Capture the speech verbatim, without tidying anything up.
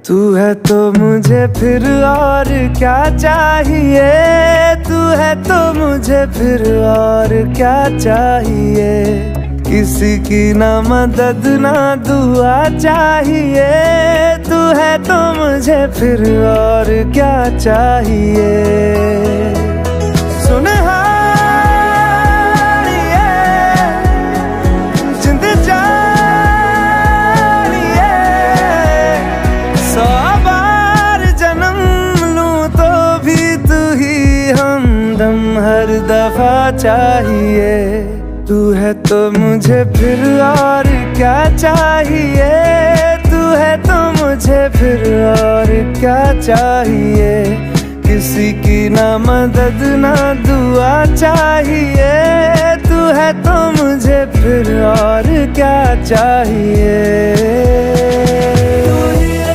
तू है तो मुझे फिर और क्या चाहिए, तू है तो मुझे फिर और क्या चाहिए। किसी की ना मदद ना दुआ चाहिए, तू है तो मुझे फिर और क्या चाहिए। सुन हर दफा चाहिए, तू है तो मुझे फिर और क्या चाहिए, तू है तो मुझे फिर और क्या चाहिए। किसी की ना मदद ना दुआ चाहिए, तू है तो मुझे फिर और क्या चाहिए। तू ही